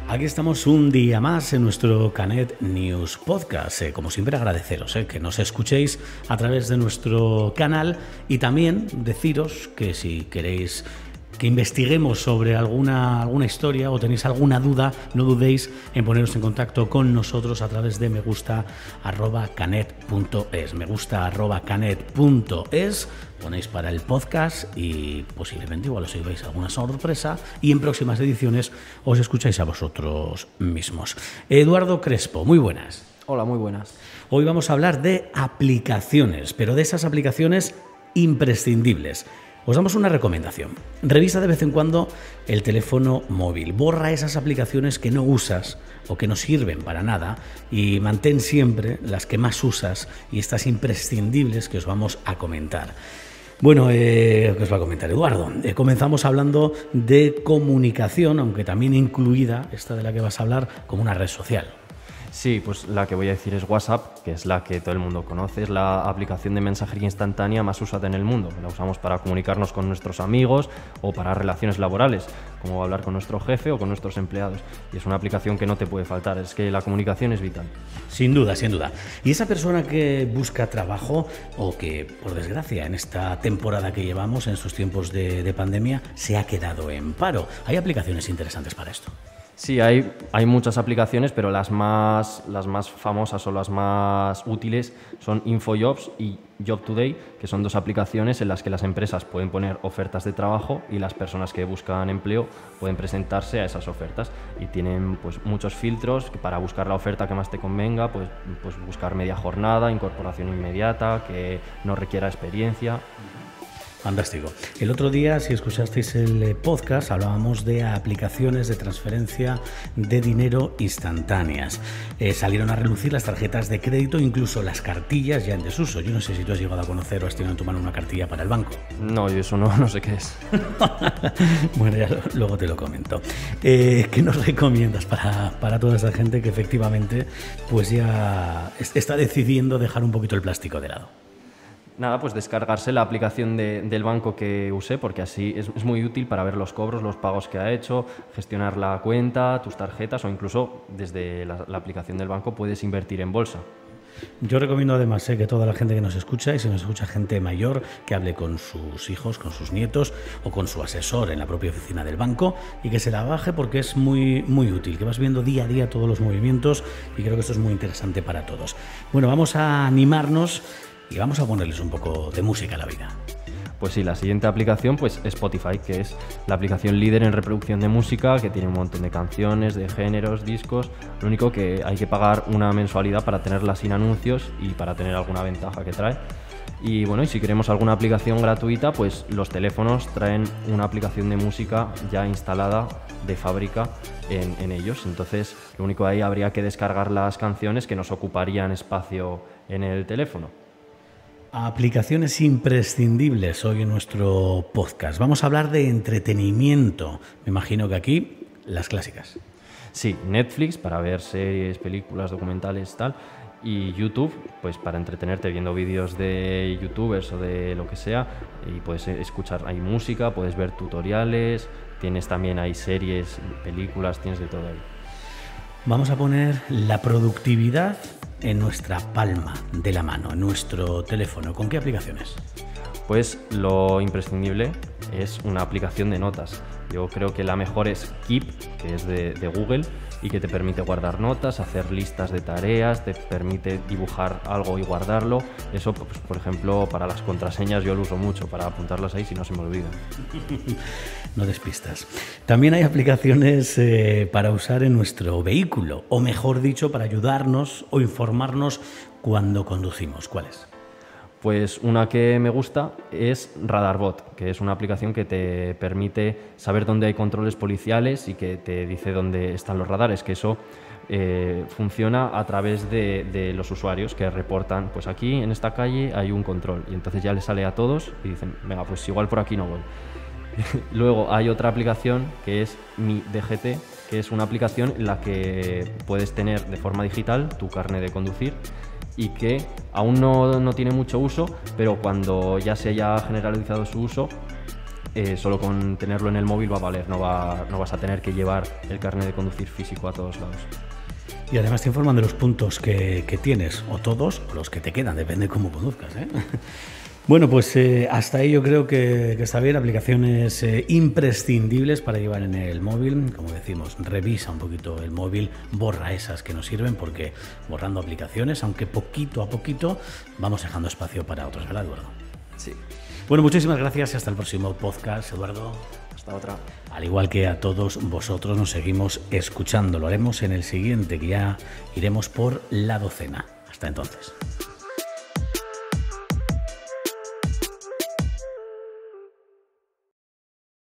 Aquí estamos un día más en nuestro Canet News Podcast. Como siempre, agradeceros que nos escuchéis a través de nuestro canal y también deciros que si queréis que investiguemos sobre alguna historia o tenéis alguna duda, no dudéis en poneros en contacto con nosotros a través de megusta@canet.es. megusta@canet.es. Ponéis para el podcast y posiblemente igual os llevéis alguna sorpresa y en próximas ediciones os escucháis a vosotros mismos. Eduardo Crespo, muy buenas. Hola, muy buenas. Hoy vamos a hablar de aplicaciones, pero de esas aplicaciones imprescindibles. Os damos una recomendación. Revisa de vez en cuando el teléfono móvil. Borra esas aplicaciones que no usas o que no sirven para nada y mantén siempre las que más usas y estas imprescindibles que os vamos a comentar. Bueno, ¿qué os va a comentar Eduardo? Comenzamos hablando de comunicación, aunque también incluida, esta de la que vas a hablar, como una red social. Sí, pues la que voy a decir es WhatsApp, que es la que todo el mundo conoce, es la aplicación de mensajería instantánea más usada en el mundo. La usamos para comunicarnos con nuestros amigos o para relaciones laborales, como hablar con nuestro jefe o con nuestros empleados. Y es una aplicación que no te puede faltar, es que la comunicación es vital. Sin duda, sin duda. Y esa persona que busca trabajo o que, por desgracia, en esta temporada que llevamos, en estos tiempos de pandemia, se ha quedado en paro. ¿Hay aplicaciones interesantes para esto? Sí, hay muchas aplicaciones, pero las más famosas o las más útiles son InfoJobs y Job Today, que son dos aplicaciones en las que las empresas pueden poner ofertas de trabajo y las personas que buscan empleo pueden presentarse a esas ofertas y tienen pues muchos filtros para buscar la oferta que más te convenga, pues buscar media jornada, incorporación inmediata, que no requiera experiencia. Fantástico. El otro día, si escuchasteis el podcast, hablábamos de aplicaciones de transferencia de dinero instantáneas. Salieron a relucir las tarjetas de crédito, incluso las cartillas ya en desuso. Yo no sé si tú has llegado a conocer o has tenido en tu mano una cartilla para el banco. No, yo eso no sé qué es. Bueno, ya luego te lo comento. ¿Qué nos recomiendas para toda esa gente que efectivamente pues ya está decidiendo dejar un poquito el plástico de lado? Nada, pues descargarse la aplicación del banco que usé, porque así es muy útil para ver los cobros, los pagos que ha hecho, gestionar la cuenta, tus tarjetas o incluso desde la aplicación del banco puedes invertir en bolsa. Yo recomiendo además que toda la gente que nos escucha, y si nos escucha gente mayor, que hable con sus hijos, con sus nietos o con su asesor en la propia oficina del banco y que se la baje porque es muy, muy útil, que vas viendo día a día todos los movimientos y creo que esto es muy interesante para todos. Bueno, vamos a animarnos y vamos a ponerles un poco de música a la vida. Pues sí, la siguiente aplicación pues Spotify, que es la aplicación líder en reproducción de música, que tiene un montón de canciones, de géneros, discos. Lo único que hay que pagar una mensualidad para tenerla sin anuncios y para tener alguna ventaja que trae. Y bueno, y si queremos alguna aplicación gratuita, pues los teléfonos traen una aplicación de música ya instalada de fábrica en ellos. Entonces, lo único ahí habría que descargar las canciones que nos ocuparían espacio en el teléfono. Aplicaciones imprescindibles hoy en nuestro podcast. Vamos a hablar de entretenimiento. Me imagino que aquí las clásicas. Sí, Netflix para ver series, películas, documentales, tal. Y YouTube, pues para entretenerte viendo vídeos de youtubers o de lo que sea. Y puedes escuchar, hay música, puedes ver tutoriales, tienes también, hay series, películas, tienes de todo ahí. Vamos a poner la productividad en nuestra palma de la mano, en nuestro teléfono. ¿Con qué aplicaciones? Pues lo imprescindible es una aplicación de notas. Yo creo que la mejor es Keep, que es de Google y que te permite guardar notas, hacer listas de tareas, te permite dibujar algo y guardarlo. Eso, pues, por ejemplo, para las contraseñas yo lo uso mucho, para apuntarlas ahí si no se me olvidan. No despistas. También hay aplicaciones para usar en nuestro vehículo, o mejor dicho, para ayudarnos o informarnos cuando conducimos. ¿Cuáles? Pues una que me gusta es Radarbot, que es una aplicación que te permite saber dónde hay controles policiales y que te dice dónde están los radares, que eso funciona a través de los usuarios que reportan, pues aquí en esta calle hay un control, y entonces ya les sale a todos y dicen, venga, pues igual por aquí no voy. Luego hay otra aplicación que es Mi DGT, que es una aplicación en la que puedes tener de forma digital tu carnet de conducir y que aún no tiene mucho uso, pero cuando ya se haya generalizado su uso, solo con tenerlo en el móvil va a valer, no vas a tener que llevar el carnet de conducir físico a todos lados. Y además te informan de los puntos que tienes, o todos, o los que te quedan, depende de cómo conduzcas, ¿eh? Bueno, pues hasta ahí yo creo que está bien. Aplicaciones imprescindibles para llevar en el móvil. Como decimos, revisa un poquito el móvil, borra esas que no sirven, porque borrando aplicaciones, aunque poquito a poquito, vamos dejando espacio para otras, ¿verdad, Eduardo? Sí. Bueno, muchísimas gracias y hasta el próximo podcast, Eduardo. Hasta otra. Al igual que a todos vosotros, nos seguimos escuchando. Lo haremos en el siguiente, que ya iremos por la 12ª. Hasta entonces.